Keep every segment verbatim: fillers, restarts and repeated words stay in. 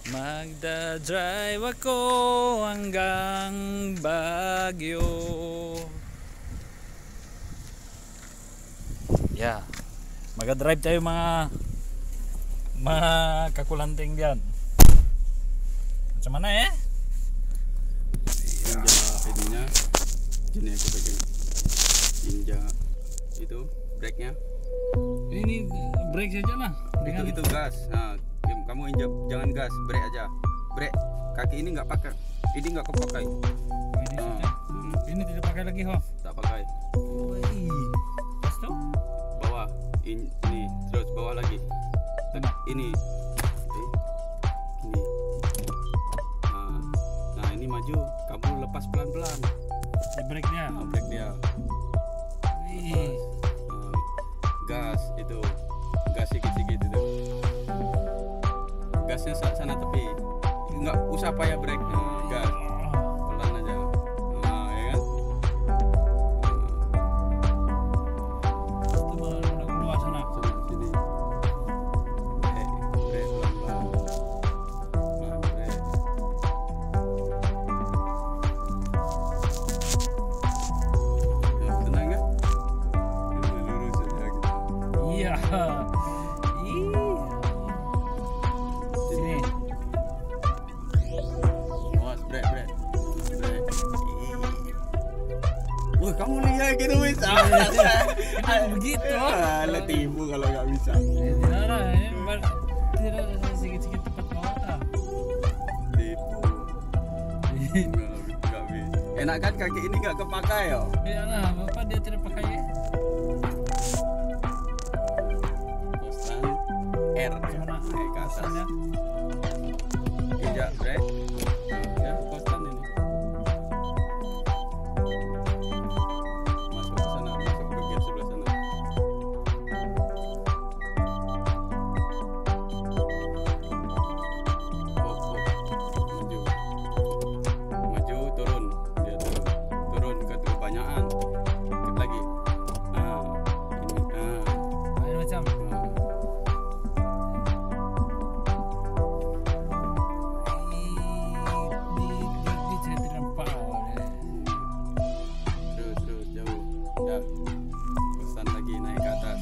Magdadrive ako hanggang Baguio. Yeah. Magdadrive tayo mga mga kakulanting diyan. Macam mana ya? Injak ininya. Gini aku pegang. Injak itu brake-nya. Ini brake saja lah. Itu itu gas. Nah, kamu injak jangan gas, brake aja. Brake kaki ini nggak pakai. Ini nggak kepakai. Ini Nah, saja. Ini tidak pakai lagi, ho. tak pakai. Wih. Pas tu? Bawah. In, ini terus bawah lagi. Tegak ini. Eh, ini. Nah, nah ini maju. Kamu lepas pelan-pelan. Di brake-nya. Nah, brake dia. Wih. Nah, gas itu. Gas sikit-sikit itu. Gasnya sana tepi. Nggak usah payah brake. Nah, gas. Pelan aja. Nah, ya kan? Itu udah keluar sana. Sana sini. Brake, brake pelan-pelan. Pelan brake. Nah, tenang kan? Ini lurus aja gitu. Iya. Ih. Sini. Awas, brake, brake. Brake. Wah, kamu lihat gitu bisa. Kenapa begitu? Alah, tipu kalau nggak bisa. Eh, Tidak ada, ini bar- tidak ada sedikit-sedikit tepat bawah lah. Tipu. Nggak, nggak bisa. Enak kan kaki ini nggak kepakai ya? Ya lah, bapak dia tidak pakai ya. Kosan R. Mana? Naik ke atas. Sana. Injak brake. Nah, ya, kosan ini. Masuk ke sana, masuk ke gate sebelah sana. Oh, oh. Maju. Maju, turun. Dia turun. Turun ke kebanyakan. Dikit lagi. Nah, ini. Nah. Ini macam. Nah. Di di di saya tidak nampak oleh. Terus terus jauh. Ya. Pesan lagi naik ke atas.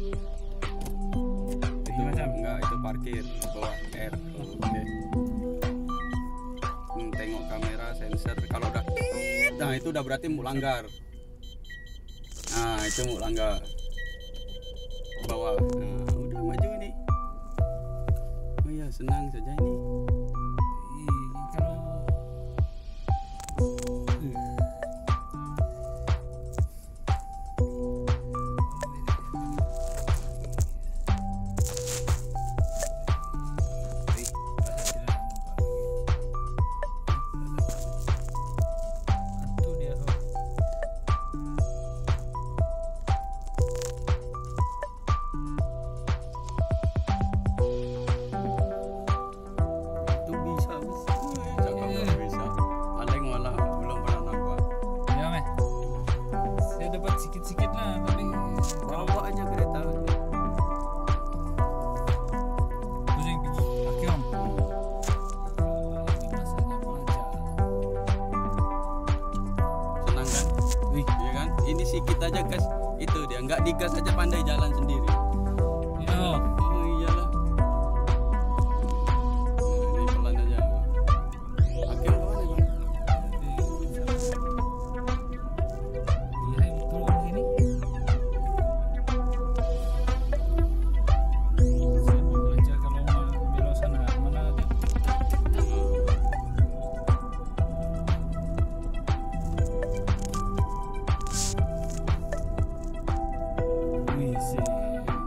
Itu macam? enggak, itu parkir bawah R. Oke. Hmm, tengok kamera sensor kalau udah tit, nah itu udah berarti mau langgar. Nah, itu mau langgar. Bawah. Nah, udah maju nih. Oh ya, senang saja ini. Ih, kalau Ih, rasa tidak nampak lagi. Itu dia, ho. Itu bisa bisa. Cakap kalau bisa. Paling malah belum pernah nampak. Ya, meh. Saya dapat sikit-sikit lah, tapi Bawa aja kereta. pusing pergi. Oke, om. Ini masanya pelajar. Senang kan? Wih, Iya kan? Ini sikit aja gas. Itu dia nggak digas aja pandai jalan sendiri. yo. Oh iyalah. Nah, ini pelan aja. Akhir mana bang? Iya, yang turun sini. Saya mau belajar kalau mau belok sana, mana ada. Wih, sih.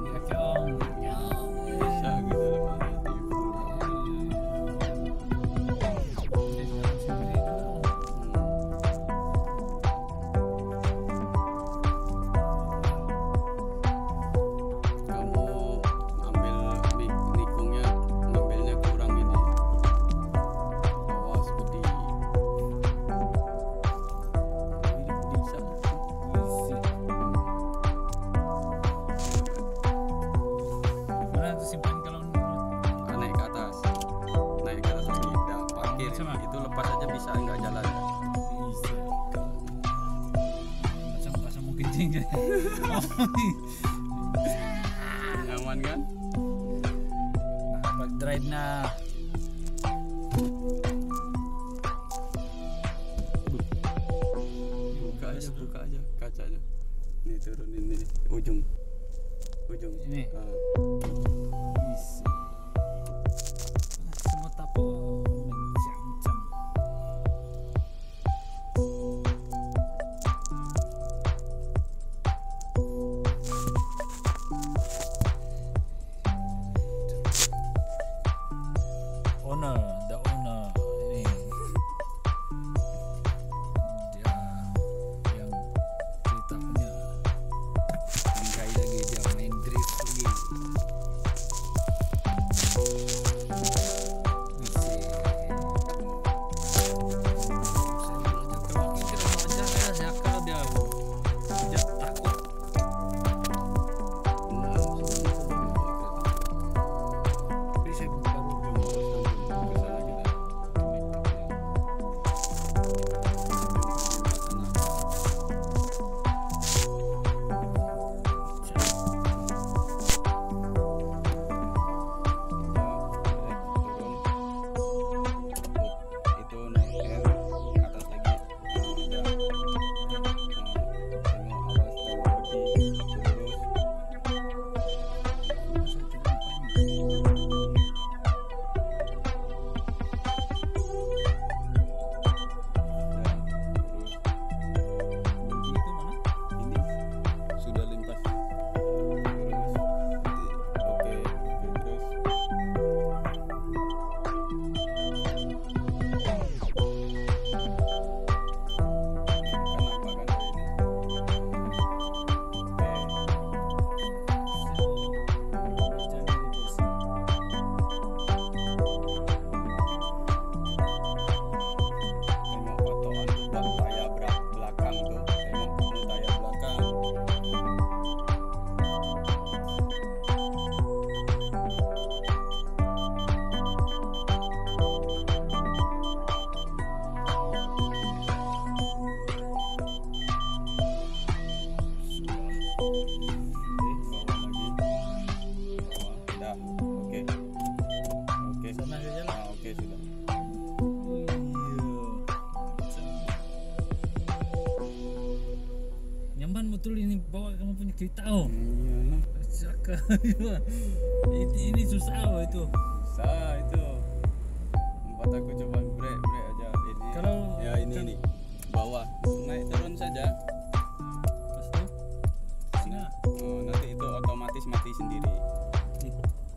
pusing jadi. Oh, nyaman kan? nah, magdrive na. Buka aja, buka aja kacanya. Nih turunin nih ujung, ujung. Ini. Ah. Isi. Semua tapo mencam-cam. Owner, the owner ini dia yang cerita punya bangkai lagi, dia main drift lagi. Bisa. Kalau kita mau jalan ya kalau dia dia takut. Nah, Bisa baru itu naik air atas lagi. Nah, udah. Nah, tengok awas, tengok bodi lurus. Dan terus ini sudah lintas terus. Oke, terus kan apa kan ini. Tengok potongan ban tayar berak- belakang tuh, tengok dulu tayar belakang. Oke, bawah lagi, bawah, udah, oke, oke, Sana saja lah. ah, oke sudah. Nyaman betul ini bawa kamu punya kereta oh. Iya, Cakap. ini, ini susah oh itu. susah itu. Tempat aku coba break, break aja. Ini, Kalau- ya ini kan- nih, bawah, naik turun saja. Terus tuh sini lah. Oh, nanti itu otomatis mati sendiri. Nih.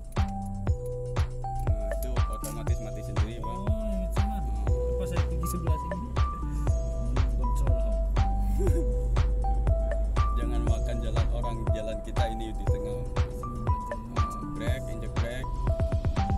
Nah, itu otomatis mati sendiri, bang. Oh ini sama. Apa saya pergi sebelah sini? Kontrol oh. Jangan makan jalan orang, jalan kita ini di tengah. Oh, brake, injek brake.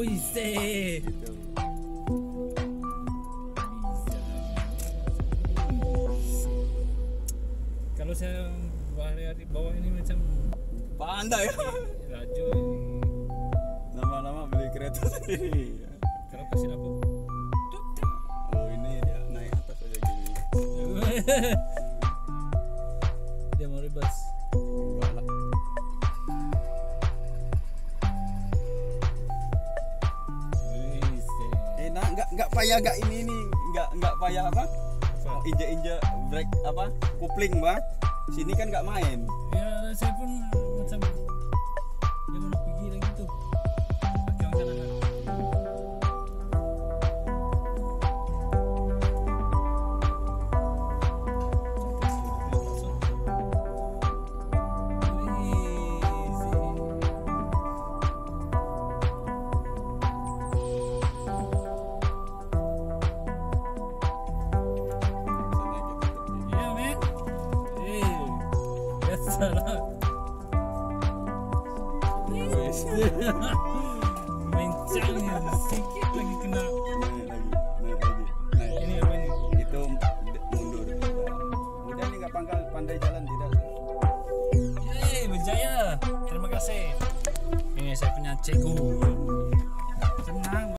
Wih, sih. Gitu. Kalau saya hari-hari bawa ini macam Pandai ya. laju. Lama-lama beli kereta sendiri. Kalau kasih lampu. Oh ini dia naik atas aja gini. Dia mau ribas. Enggak lah. Wih, sih. Enak nggak nggak payah nggak ini nih nggak nggak payah apa? Apa? Injek-injek brake apa? Kopling bang. Sini kan nggak main. Ya, saya pun macam dia mau pergi lagi tuh. Pakai orang sana kan. Iya, men. Eh, biasalah. Mencang ya, sedikit lagi kena. Naik lagi, naik lagi. Naik. Ini apa ini? Itu mundur. Udah nih nggak pangkal pandai jalan tidak. Yeay, berjaya. Terima kasih. Ini saya punya cikgu.